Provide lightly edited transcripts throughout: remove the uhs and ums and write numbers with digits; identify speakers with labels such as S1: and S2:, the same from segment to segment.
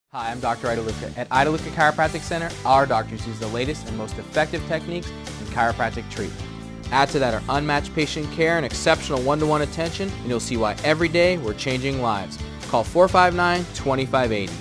S1: Hi, I'm Dr. Idaluka. At Idaluka Chiropractic Center, our doctors use the latest and most effective techniques in chiropractic treatment. Add to that our unmatched patient care and exceptional one-to-one attention, and you'll see why every day we're changing lives. Call 459-2580.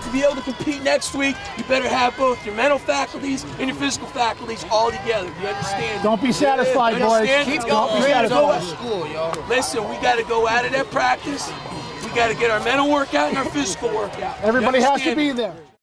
S2: to be able to compete next week, you better have both your mental faculties and your physical faculties all together. Do you understand?
S3: Don't be satisfied, boys.
S2: Keep
S3: Don't be satisfied.
S2: school, y'all. Listen, we got to go at it at practice. We got to get our mental workout and our physical workout.
S3: Everybody has to be there.